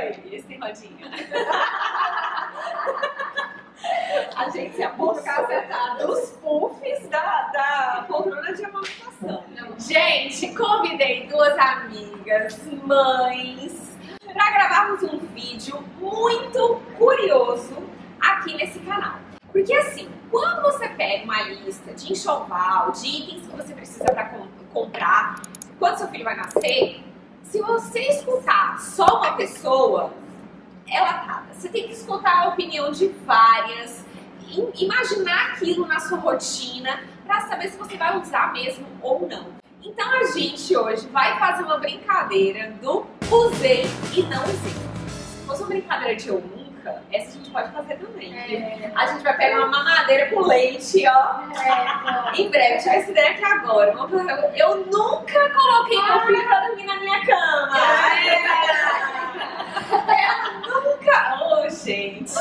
aí, esse tem rodinha. A gente se apossou dos puffs da poltrona de amamentação. Gente, convidei duas amigas, mães, para gravarmos um vídeo muito curioso aqui nesse canal. Porque assim, quando você pega uma lista de enxoval, de itens que você precisa para comprar, quando seu filho vai nascer, se você escutar só uma pessoa, ela tá. Você tem que escutar a opinião de várias, imaginar aquilo na sua rotina para saber se você vai usar mesmo ou não. Então a gente hoje vai fazer uma brincadeira do usei e não usei. Se fosse uma brincadeira de eu nunca, essa a gente pode fazer também. A gente vai pegar uma mamadeira com leite, ó. Em breve, tive essa ideia aqui agora. Eu nunca coloquei meu filho pra dormir na minha cama. Eu nunca. Ô, gente.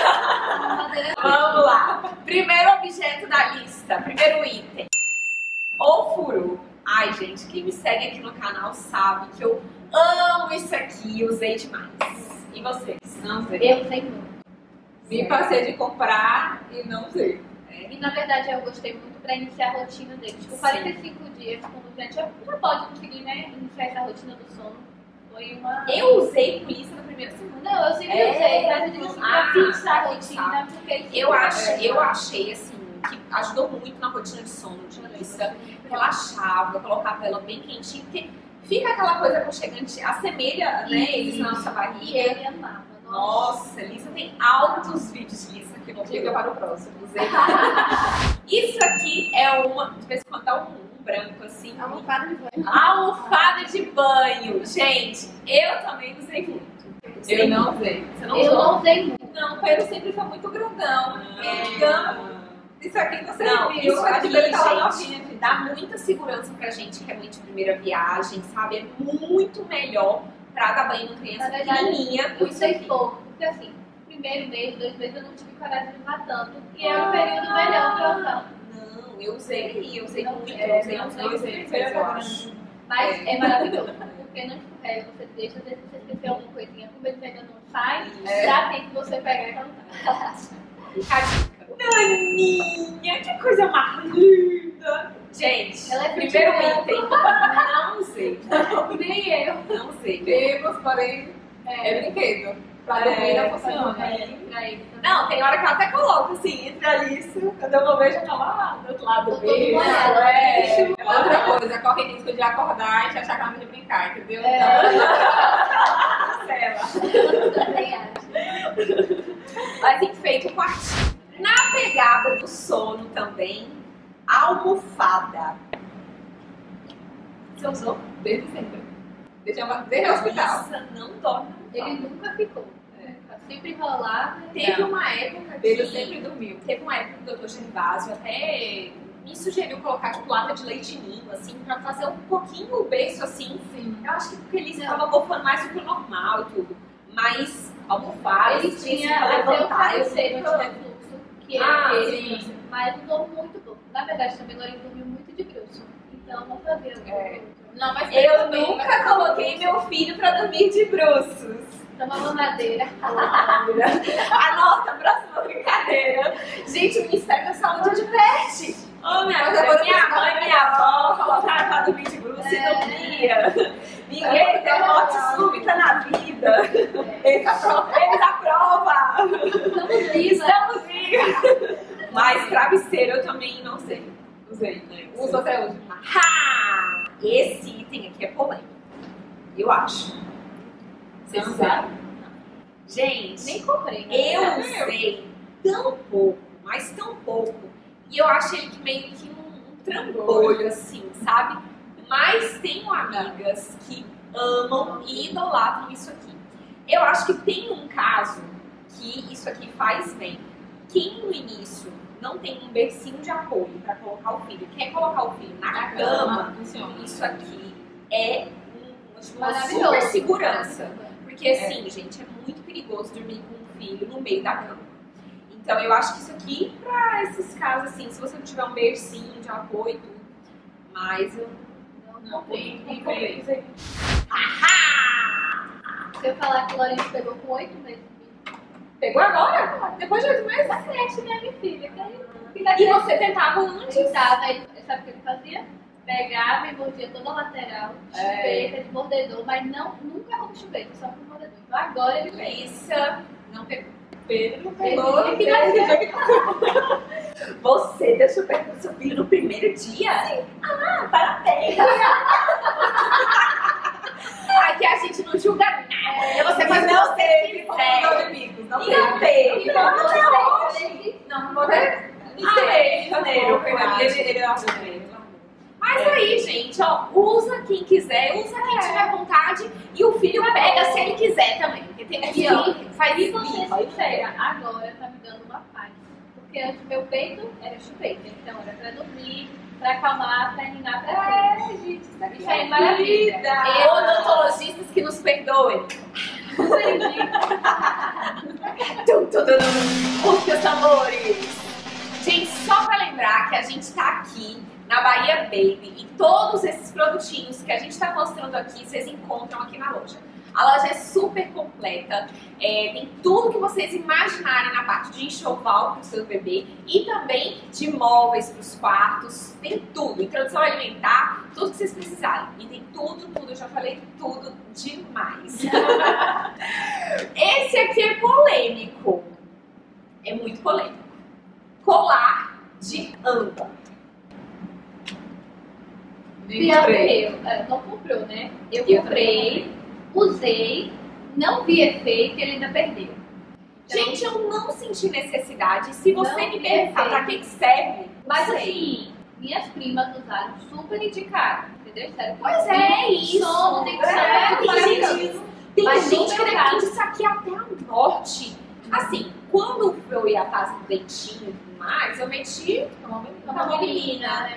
Vamos lá. Primeiro objeto da lista, primeiro item. O furu. Ai, gente, quem me segue aqui no canal sabe que eu amo isso aqui, usei demais. E vocês? Não usei? Eu usei muito. Me passei de comprar e não usei. E na verdade eu gostei muito pra iniciar a rotina dele. Tipo, 45 dias, quando a gente já pode conseguir, né, iniciar essa rotina do sono. Foi uma... Eu usei com isso na primeira semana. Não, eu sempre usei, mas eu digo assim, pra fixar a rotina, porque... Eu achei assim, que ajudou muito na rotina de sono de Lissa. Relaxava, colocava ela bem quentinha, porque fica aquela coisa aconchegante, assemelha, né, eles na nossa barriga. E ele amava. Nossa, Lissa tem altos vídeos de Lissa que não fica para o próximo. Isso aqui é uma, de vez em quando dá um branco assim. Almofada de banho. Almofada de banho. Gente, eu também usei muito. Eu não usei. Você não Eu usou? não usei muito. Não, o Pedro sempre foi muito grandão. Então, Isso aqui não não, serviu. isso aqui, Tá gente, dá muita segurança pra gente que é mãe de primeira viagem, sabe? É muito melhor pra dar banho numa criança Na verdade, pequenininha. eu usei pouco, porque assim, primeiro mês, 2 meses eu não tive coragem de usar tanto. E é um período melhor pra usar. Não, eu usei muito, eu usei uns 2, 3 foi meses, eu acho. Mas é maravilhoso, porque não escorrega, você deixa, às vezes você esqueceu alguma coisinha, como ele ainda não sai, já tem que você pegar e colocar. Fica a dica. Naninha, que coisa mais linda! Gente, Ela é primeiro pequena. item, não usei. Nem eu. Não usei. Temos, porém, é brinquedo. Pra dormir não funciona. Pra ele também. Não, tem hora que eu até coloco assim, entre a Alice, quando eu vou ver, já tá lá do outro lado do Todo beijo. molhado. Outra coisa, corre risco de acordar e já achar que ela não de brincar, entendeu? Cancela. Também acho. Mas enfeita o quartinho. Na pegada do sono também, almofada. Você usou? Desde sempre. Desde o hospital. Nossa, não dorme. Ele nunca ficou. Sempre rolava. Teve uma época que... Ele sempre dormiu. Teve uma época que o Dr. Gervásio até me sugeriu colocar tipo lata de leite ninho, assim, pra fazer um pouquinho o berço, assim. Sim. Eu acho que porque ele estava bofando mais do que o normal e tudo. Mas almofada, Ele tinha até o travesseiro anti-refluxo, que ele sim. mas usou muito pouco. Na verdade, também Lourinho dormiu muito de bruxo. Então não fazia. Não, mas Eu nunca coloquei meu filho pra dormir de bruços. Toma mamadeira. Anota a próxima brincadeira. Gente, o Ministério da Saúde adverte. Oh, minha mãe, minha avó colocaram pra dormir de bruxos e dormia. Ninguém tem morte súbita na vida. Eles aprovam. Estamos vivos. Mas travesseiro eu também não sei. usei, né? Uso até hoje. Ha! Esse item aqui é polêmico. Eu acho. Vocês usaram? Gente, Nem comprei. Né? eu usei tão pouco, mas tão pouco. E eu achei ele meio que um trambolho, assim, sabe? Mas tenho amigas que amam e idolatram isso aqui. Eu acho que tem um caso que isso aqui faz bem. Quem no início não tem um bercinho de apoio para colocar o filho, quer colocar o filho na cama, isso aqui é uma super segurança. Porque assim, gente, é muito perigoso dormir com um filho no meio da cama. Então eu acho que isso aqui, pra esses casos assim, se você não tiver um bercinho de apoio e tudo, mas eu Não tem. Ahá! Se eu falar que o Lourenço pegou com 8 meses. Pegou agora? Depois de 8 meses? Essa creche, né, minha filha? E você tentava antes? Tentava, aí, sabe o que ele fazia? Pegava e mordia toda a lateral, chupeta, de mordedor, mas nunca com chupeta, só com mordedor. Então agora ele pega. Isso, não pegou. Pedro pegou. Você deu super pro seu filho no primeiro dia? Sim. Ah, parabéns! Aqui a gente não julga nada. Você faz não o que teve você confusão quiser. de bicos. E o Pedro? Não teve. Em janeiro. Ele é o Mas aí, gente, ó, usa quem quiser, usa quem tiver vontade e o filho pega se ele quiser também. Porque tem E ó, faz E você isso. sincera, agora tá me dando uma paz. Porque antes meu peito era chupeta, então era pra dormir, pra acalmar, pra ninar, pra tudo. Gente, Isso aí é maravilha. E odontologistas que nos perdoem. Os meus amores. Gente, só pra lembrar que a gente tá aqui na Bahia Baby e todos esses produtinhos que a gente tá mostrando aqui, vocês encontram aqui na loja. A loja é super completa, tem tudo que vocês imaginarem na parte de enxoval para o seu bebê e também de móveis para os quartos, tem tudo, introdução alimentar, tudo que vocês precisarem. E tem tudo, eu já falei tudo demais. Esse aqui é polêmico, é muito polêmico. Colar de âmbar. Pior que eu, não comprou, né? Eu comprei, usei, não vi efeito e ele ainda perdeu. Então, gente, eu não senti necessidade. Se você não me perguntar pra que serve, mas sei. assim, minhas primas usaram, super indicaram, entendeu? Sério, Pois é, isso. Sono, tem que Tem Mas gente no que meu caso- defende isso aqui até a morte. Assim, quando eu ia fazer o dentinho e tudo mais, eu meti uma menina.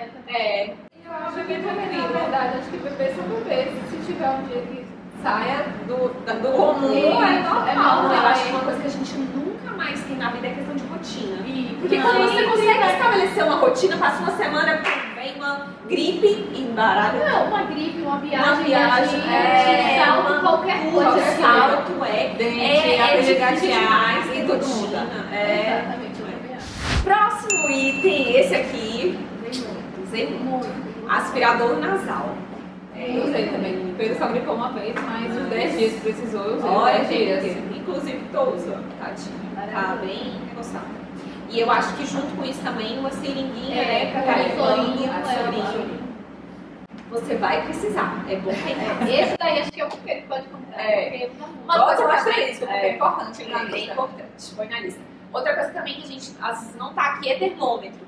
Eu acho bem feminino, na verdade. Acho que bebê são bebês. Se tiver um dia que saia do comum, é normal. Não, eu acho que né? uma coisa que a gente nunca mais tem na vida é questão de rotina. Porque Porque quando você consegue estabelecer uma rotina, passa uma semana, vem uma gripe e embaralha. Não, uma gripe, uma viagem, Uma viagem, salto, qualquer coisa. salto, Dente, aprender a gatear, demais e tudo rotina. muda. Exatamente, eu também acho. Próximo item, esse aqui, usei muito. Aspirador nasal. Eu usei também. O Pedro só gripou uma vez, mas os 10 dias que precisou, eu usei. Olha, 10 dias. inclusive tô usando, tadinha. Tá bem negociado. E eu acho que junto com isso também uma seringuinha, né? Pra com carregar a sorinha. Você vai precisar. É bom ter. Esse daí acho que é o que ele pode comprar. Porque eu não Uma coisa Bota também, asterisco, porque é importante. também é importante. Põe na lista. Outra coisa também que a gente às vezes não tá aqui é termômetro.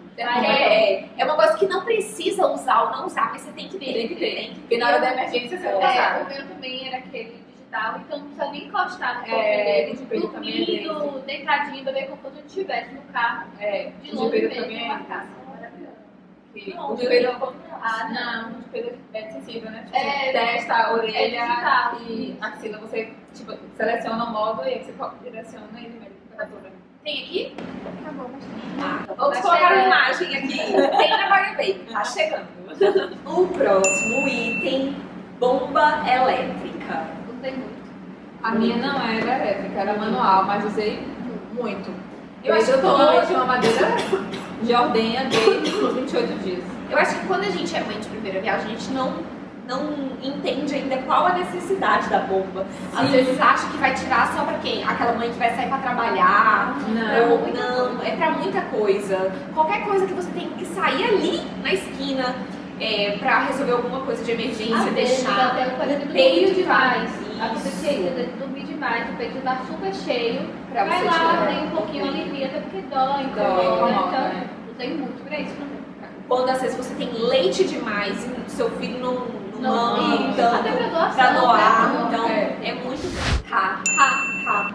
É uma coisa que não precisa usar ou não usar, mas você tem que ter. Tem que ter. Porque na hora da emergência você vai usar. O meu também era aquele digital, então não precisa nem encostar no corpo É, dele. o de Pedro também é Dormindo, deitadinho, bebê como se eu estivesse no carro. De O longe de Pedro mesmo, também numa é. casa. Maravilhoso. O de Pedro Ah, não, o de Pedro é sensível, né? Tipo, É, você testa a orelha digital. e axila. Você tipo, seleciona o modo e aí você direciona e ele mede a temperatura. Tem aqui? Acabou, mas Vamos Tá colocar uma chegando. imagem aqui. Tem na Bahia Baby. Tá chegando. O próximo item, bomba elétrica. usei muito. A minha não era elétrica, era manual, mas usei muito. Eu acho que eu tô todo- de uma madeira de ordenha desde os 28 dias. Eu acho que quando a gente é mãe de primeira viagem, a gente não entende ainda qual a necessidade da bomba. Às Sim. vezes acha que vai tirar só pra quem? Aquela mãe que vai sair pra trabalhar. Não. Ou não, é pra muita coisa. Qualquer coisa que você tem que sair ali na esquina pra resolver alguma coisa de emergência, Às vezes, deixar até por exemplo, o peito dormir demais. isso. Acontecia isso, às vezes dormir demais, o peito tá super cheio. Pra Vai você lá, tirar. tem um pouquinho alivia, até porque dói, incomoda, então né? usei muito pra isso também. Quando às vezes você tem leite demais e o seu filho não mama Até tanto pra doação, pra doar, né? então é muito rápido.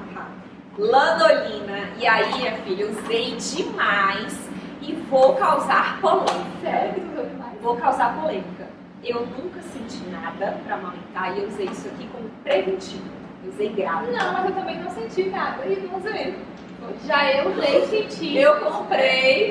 Lanolina. E aí, minha filha, usei demais e vou causar polêmica. Sério? Usou demais. Vou causar polêmica. Eu nunca senti nada pra amamentar e eu usei isso aqui como preventivo. Eu usei grávida. Não, mas eu também não senti nada e não usei. Já eu usei sentido. Eu comprei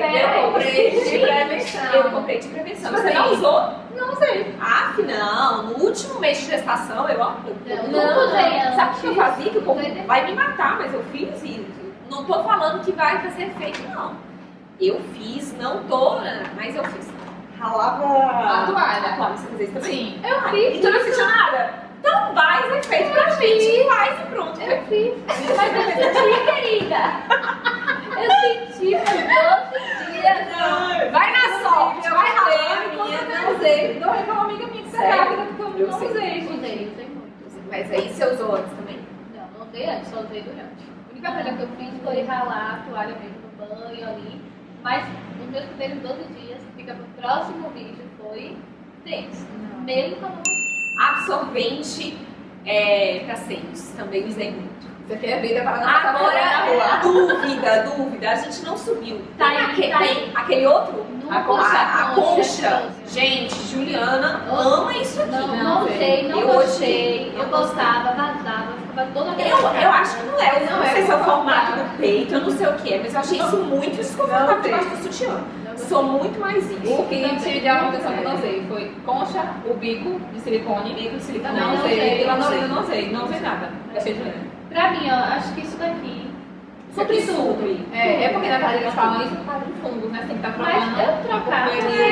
de prevenção. Eu comprei de prevenção. Você não usou? Não usei. Ah, não. No último mês de gestação, eu Não usei Sabe o que eu fazia? Que o povo vai me matar, mas eu fiz e não tô falando que vai fazer efeito, não. Eu fiz, não tô, mas eu fiz. Ralava A toalha. Você fazia isso também? Sim. Eu fiz. Então não sentiu nada? Então faz efeito pra gente, faz e pronto. Eu fiz. Mas eu senti, querida. Eu senti por 12 dias. Vai na sorte, vai ralando. Eu usei. Dou uma amiga minha que você rápida porque eu não usei. Usei muito. Mas aí você usou antes também? Não usei antes, só usei durante. A única coisa que eu fiz foi ralar a toalha mesmo no banho ali. Mas nos meus primeiros 12 dias, que fica pro próximo vídeo, foi tenso. Mesmo quando Absorvente pra seios, também usei muito. Isso aqui é vida para não passar vergonha na Agora, rua. dúvida, a gente não subiu. Tá Tem aí, tá aí. aquele outro? A concha. Gente, Juliana ama isso aqui. não usei, não Eu gostei. odiei. Eu gostava, vazava, ficava toda Eu acho que não é. Eu não sei se é o formato confortável. do peito, eu não sei o que é, mas eu achei isso muito desconfortável debaixo do sutiã. Sou muito mais isso. O kit de manutenção que eu não usei foi concha, o bico de silicone. Bico de silicone. Não Não usei. usei, Eu não não usei nada. Achei de leve. Pra mim, ó, acho que isso daqui. Sobre tudo. É porque na verdade eles falam isso por causa de fungos, né? Tem que estar Mas trocando. eu trocava.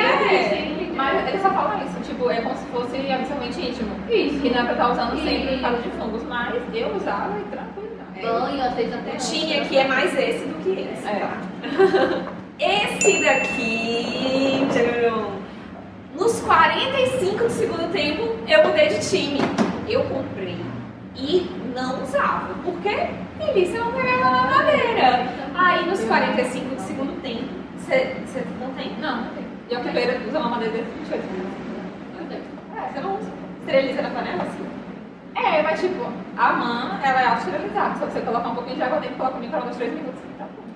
Mas eles só falam isso, tipo, é como se fosse absorvente íntimo. Isso. Que não é pra estar usando sempre Isso. por causa de fungos, mas eu usava e tranquilo. Banho, às vezes até. O tinha aqui é mais esse do que esse. É. Tá? Esse daqui, tcharam, nos 45 do segundo tempo, eu mudei de time. Eu comprei e não usava. Por quê? Delícia não pegava na madeira. Aí nos 45 do segundo tempo, você não tem? Não, não tem. E a copeira usa uma madeira desse jeito. Não tem. Você não usa. Esteriliza na panela assim? É, mas tipo, a mana, ela é auto-esterilizada. Só você colocar um pouquinho de água dentro e coloca no micro-ondas 3 minutos. Tá bom.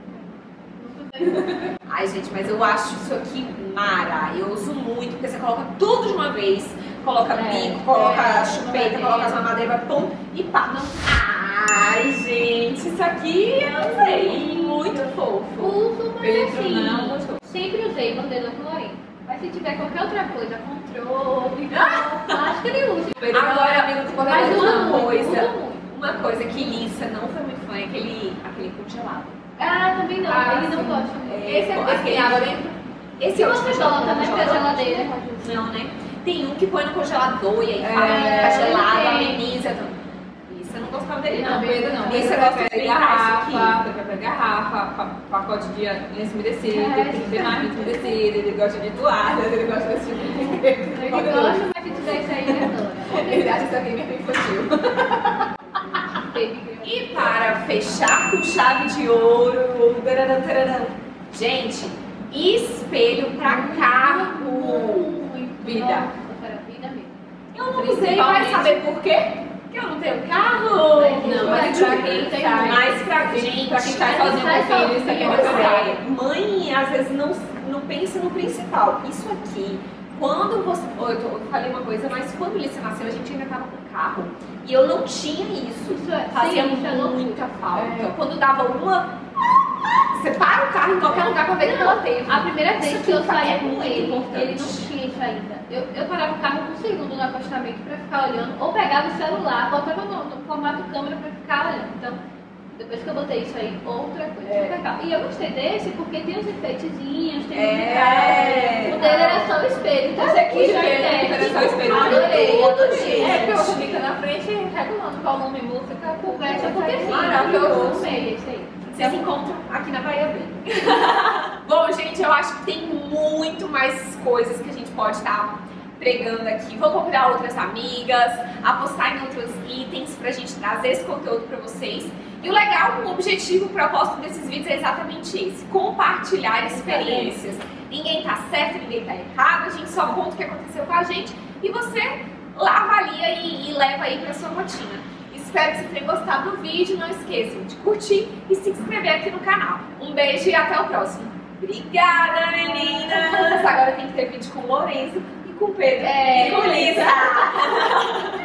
Ai, gente, mas eu acho isso aqui mara. Eu uso muito, porque você coloca tudo de uma vez. Coloca bico, coloca chupeta, coloca as mamadeiras, pum, e pá. Ai, gente, isso aqui eu usei. Muito fofo. Uso, mas Pedro assim, não gostou. sempre usei bandeira colorim. Mas se tiver qualquer outra coisa, controle, acho que ele usa. Agora, Mas usa muito, coisa, usa muito. uma coisa que Lissa não foi muito fã é aquele congelado. Ah, também não, Ah, ele não sim. gosta. Esse tem água dentro? Esse Se é o você congelador, bota, né, pra geladeira. Não, né? Tem um que põe no congelador e aí fala que É, fica gelado, tem. ameniza. Isso eu não gostava dele, não. Não, Pedro não. Esse eu Pedro gosto de prefere garrafa, garrafa, pacote de lenço umedecido, tem que ter mais lenço umedecido, ele gosta de toalha, ele gosta desse tipo de Ele gosta, mas se tiver isso aí, ele adora. Ele acha isso aqui meio infantil. E para fechar com chave de ouro, tararam, tararam. Gente, espelho para carro. Vida. Nossa, era vida mesmo. Eu não usei, vai saber por quê? Porque eu não tenho carro. Não, mas pra quem tem Mas pra gente, pra quem sai sozinho com filho, isso aqui é pois necessário. mãe às vezes não pensa no principal. Isso aqui, quando você. Eu falei uma coisa, mas quando Lícia nasceu, a gente ainda tava com carro. E eu não tinha isso. Fazia muita falta. Quando dava uma. Você para o carro em qualquer lugar pra ver que ela teve. A primeira vez Isso que eu aqui saía é com muito ele, importante. ele não tinha isso ainda. Eu parava o carro um segundo no acostamento pra ficar olhando, ou pegava o celular, botava no formato câmera pra ficar olhando. Então, depois que eu botei isso aí, outra coisa super legal. E eu gostei desse porque tem os enfeitezinhos, tem musical. O dele era só o espelho, então esse aqui já Era só o espelho. Adorei, adorei. É, porque você fica na frente regulando volume, música, Conversa porque sim, maravilhoso. eu amei esse aí. Vocês encontram aqui na Bahia Bem. Bom, gente, eu acho que tem muito mais coisas que a gente pode estar pregando aqui. Vou convidar outras amigas, apostar em outros itens pra gente trazer esse conteúdo pra vocês. E o legal, o objetivo, o propósito desses vídeos é exatamente esse: compartilhar experiências. Ninguém tá certo, ninguém tá errado, a gente só conta o que aconteceu com a gente e você lá avalia e leva aí pra sua rotina. Espero que vocês tenham gostado do vídeo. Não esqueçam de curtir e se inscrever aqui no canal. Um beijo e até o próximo. Obrigada, meninas! Agora tem que ter vídeo com o Lourenço e com o Pedro e com Lisa.